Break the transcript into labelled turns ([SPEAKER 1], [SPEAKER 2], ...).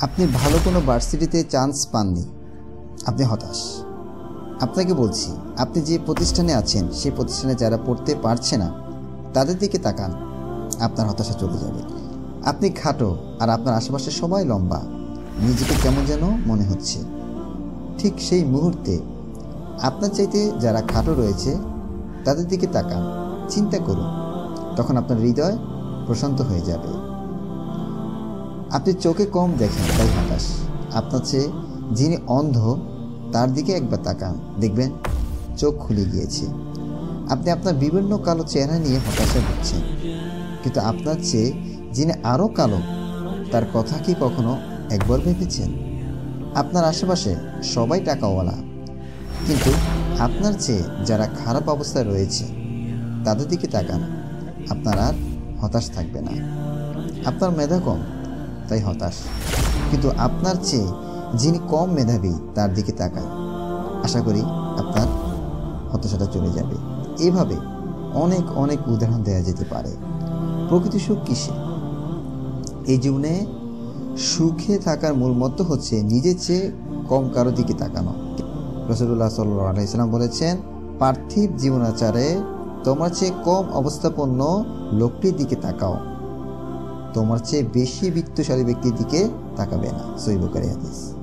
[SPEAKER 1] আপনি ভালো কোনো ভার্সিটিতে চান্স পাননি, আপনি হতাশ। আপনাকে বলছি, আপনি যে প্রতিষ্ঠানে আছেন সেই প্রতিষ্ঠানে যারা পড়তে পারছে না তাদের দিকে তাকান, আপনার হতাশা চলে যাবে। আপনি খাটো আর আপনার আশেপাশে সবাই লম্বা, নিজেকে কেমন যেন মনে হচ্ছে। ঠিক সেই মুহূর্তে আপনার চাইতে যারা খাটো রয়েছে তাদের দিকে তাকান, চিন্তা করুন, তখন আপনার হৃদয় প্রশান্ত হয়ে যাবে। আপনি চোখে কম দেখেন তাই হতাশ। আপনার চেয়ে যিনি অন্ধ তার দিকে একবার তাকান, দেখবেন চোখ খুলে গিয়েছে। আপনি আপনার বিভিন্ন কালো চেহারা নিয়ে হতাশা হচ্ছেন, কিন্তু আপনার চেয়ে যিনি আরও কালো তার কথা কি কখনো একবার ভেবেছেন? আপনার আশেপাশে সবাই টাকাওয়ালা, কিন্তু আপনার চেয়ে যারা খারাপ অবস্থায় রয়েছে তাদের দিকে তাকান, আপনার আর হতাশ থাকবে না। আপনার মেধা কম তাই হতাশ, কিন্তু আপনার চেয়ে যিনি কম মেধাবী তার দিকে তাকান, আশা করি আপনার হতাশাটা চলে যাবে। এভাবে অনেক অনেক উদাহরণ দেওয়া যেতে পারে। প্রকৃত সুখ কিসে? এই জীবনে সুখে থাকার মূল মন্ত্র হচ্ছে নিজের চেয়ে কম কারো দিকে তাকানো। রাসূলুল্লাহ সাল্লাল্লাহু আলাইহি সাল্লাম বলেছেন, পার্থিব জীবনাচারে তোমার চেয়ে কম অবস্থাপন্ন লোকটির দিকে তাকাও, তোমার চেয়ে বেশি বিত্তশালী ব্যক্তির দিকে তাকাবে না। সহিহ বুখারী হাদিস।